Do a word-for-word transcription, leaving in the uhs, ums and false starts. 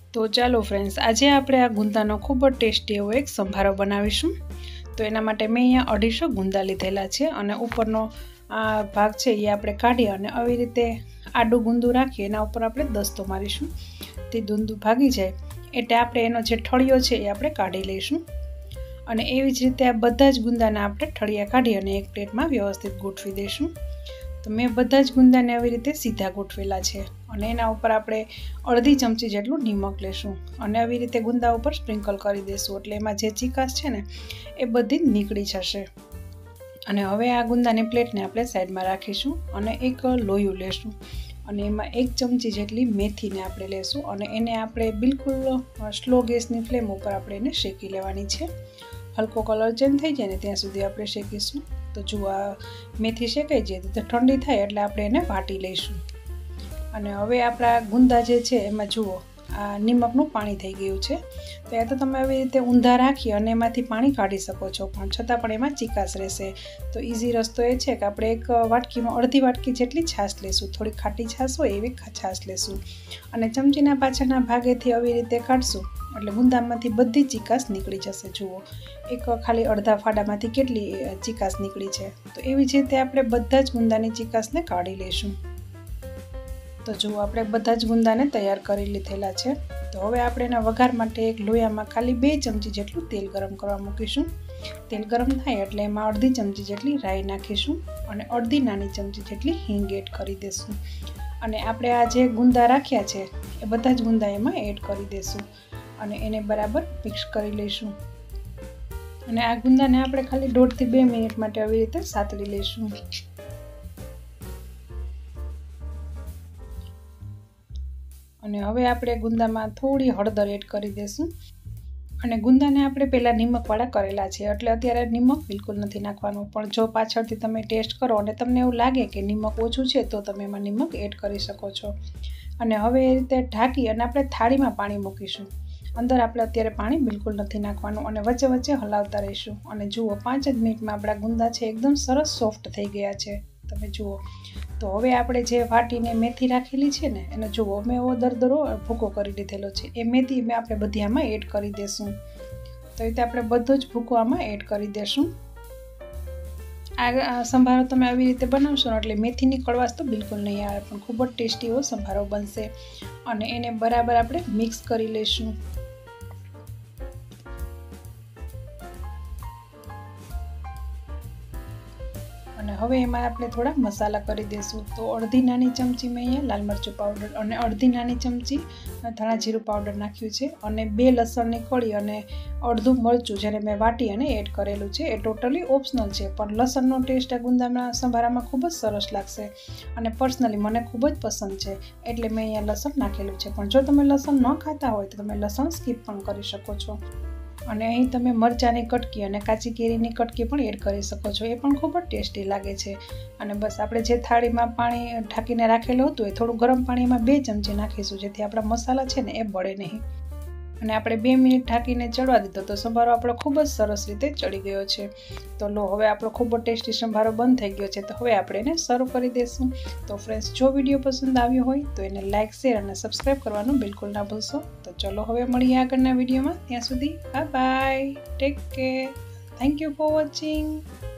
તો ચાલો ફ્રેન્ડ્સ, આજે આપણે આ ગુંદાનો ખૂબ જ ટેસ્ટી એવો એક સંભારો બનાવીશું। તો એના માટે મેં અહીંયા અઢીસો ગુંદા લીધેલા છે અને ઉપરનો આ ભાગ છે એ આપણે કાઢી અને આવી રીતે આડું ગુંદું રાખી એના ઉપર આપણે દસ્તો મારીશું। તે ગુંદું ભાગી જાય એટલે આપણે એનો જે ઠળિયો છે એ આપણે કાઢી લઈશું અને એવી જ રીતે આ બધા જ ગુંદાને આપણે ઠળિયા કાઢી અને એક પ્લેટમાં વ્યવસ્થિત ગોઠવી દઈશું। તો મેં બધા જ ગુંદાને આવી રીતે સીધા ગોઠવેલા છે અને એના ઉપર આપણે અડધી ચમચી જેટલું નિમક લેશું અને આવી રીતે ગુંદા ઉપર સ્પ્રિંકલ કરી દઈશું એટલે એમાં જે ચીકાશ છે ને એ બધી નીકળી જશે। અને હવે આ ગુંદાની પ્લેટને આપણે સાઈડમાં રાખીશું અને એક લોયું લેશું અને એમાં એક ચમચી જેટલી મેથીને આપણે લેશું અને એને આપણે બિલકુલ સ્લો ગેસની ફ્લેમ ઉપર આપણે એને શેકી લેવાની છે। હલકો કલર ચેન્જ થઈ જાય ને ત્યાં સુધી આપણે શેકીશું। તો જો આ મેથી શેકાઈ જાય તો ઠંડી થાય એટલે આપણે એને વાટી લઈશું અને હવે આપણા ગુંદા જે છે એમાં જુઓ આ નિમકનું પાણી થઈ ગયું છે। તો એ તો તમે આવી રીતે ઊંધા રાખી અને એમાંથી પાણી કાઢી શકો છો પણ છતાં પણ એમાં ચીકાશ રહેશે। તો ઇઝી રસ્તો એ છે કે આપણે એક વાટકીમાં અડધી વાટકી જેટલી છાશ લેશું, થોડી ખાટી છાશ હોય એવી છાશ લેશું અને ચમચીના પાછળના ભાગેથી આવી રીતે કાઢશું એટલે ગુંદામાંથી બધી ચીકાશ નીકળી જશે। જુઓ એક ખાલી અડધા ફાડામાંથી કેટલી ચીકાશ નીકળી છે। તો એવી જ રીતે આપણે બધા જ ગુંદાની ચીકાશને કાઢી લઈશું। તો જુઓ આપણે બધા જ ગુંદાને તૈયાર કરી લીધેલા છે। તો હવે આપણે એના વઘાર માટે એક લોયામાં ખાલી બે ચમચી જેટલું તેલ ગરમ કરવા મૂકીશું। તેલ ગરમ થાય એટલે એમાં અડધી ચમચી જેટલી રાઈ નાખીશું અને અડધી નાની ચમચી જેટલી હિંગ એડ કરી દઈશું અને આપણે આ જે ગુંદા રાખ્યા છે એ બધા જ ગુંદા એમાં એડ કરી દઈશું અને એને બરાબર મિક્સ કરી લઈશું અને આ ગુંદાને આપણે ખાલી દોઢથી બે મિનિટ માટે આવી રીતે સાતળી લઈશું। અને હવે આપણે ગુંદામાં થોડી હળદર એડ કરી દઈશું અને ગુંદાને આપણે પહેલાં નિમકવાળા કરેલા છે એટલે અત્યારે નિમક બિલકુલ નથી નાખવાનું પણ જો પાછળથી તમે ટેસ્ટ કરો અને તમને એવું લાગે કે નિમક ઓછું છે તો તમે એમાં નિમક એડ કરી શકો છો। અને હવે એ રીતે ઢાંકી અને આપણે થાળીમાં પાણી મૂકીશું। અંદર આપણે અત્યારે પાણી બિલકુલ નથી નાખવાનું અને વચ્ચે વચ્ચે હલાવતા રહીશું અને જુઓ પાંચ જ મિનિટમાં આપણા ગુંદા છે એકદમ સરસ સોફ્ટ થઈ ગયા છે તમે જુઓ। તો હવે આપણે જે વાટીને મેથી રાખેલી છે ને એને જુઓ મેં એવો દરદરો ભૂકો કરી લીધેલો છે એ મેથી મેં આપણે બધી આમાં એડ કરી દઈશું। તો એ રીતે આપણે બધો જ ભૂકો આમાં એડ કરી દઈશું। આ સંભારો તમે આવી રીતે બનાવશો ને એટલે મેથીની કડવાશ તો બિલકુલ નહીં આવે પણ ખૂબ જ ટેસ્ટી એવો સંભારો બનશે અને એને બરાબર આપણે મિક્સ કરી લઈશું। અને હવે એમાં આપણે થોડા મસાલા કરી દઈશું। તો અડધી નાની ચમચી મેં અહીંયા લાલ મરચું પાવડર અને અડધી નાની ચમચી ધાણા જીરું પાવડર નાખ્યું છે અને બે લસણની કળી અને અડધું મરચું જેને મેં વાટી અને એડ કરેલું છે એ ટોટલી ઓપ્શનલ છે પણ લસણનો ટેસ્ટ આ ગુંદાના સંભારામાં ખૂબ જ સરસ લાગશે અને પર્સનલી મને ખૂબ જ પસંદ છે એટલે મેં અહીંયા લસણ નાખેલું છે પણ જો તમે લસણ ન ખાતા હોય તો તમે લસણ સ્કીપ પણ કરી શકો છો અને અહીં તમે મરચાંની કટકી અને કાચી કેરીની કટકી પણ એડ કરી શકો છો એ પણ ખૂબ જ ટેસ્ટી લાગે છે। અને બસ આપણે જે થાળીમાં પાણી ઢાંકીને રાખેલું હતું એ થોડું ગરમ પાણીમાં બે ચમચી નાખીશું જેથી આપણા મસાલા છે ને એ બળે નહીં અને આપણે બે મિનિટ ઢાંકીને ચડવા દીધો તો સંભારો આપણો ખૂબ જ સરસ રીતે ચડી ગયો છે। તો લો હવે આપણો ખૂબ જ ટેસ્ટી સંભારો બંધ થઈ ગયો છે તો હવે આપણે એને સર્વ કરી દઈશું। તો ફ્રેન્ડ્સ જો વિડીયો પસંદ આવ્યો હોય તો એને લાઇક શેર અને સબસ્ક્રાઈબ કરવાનું બિલકુલ ના ભૂલશો। તો ચલો હવે મળીએ આગળના વિડીયોમાં, ત્યાં સુધી bye bye, take care, thank you for watching.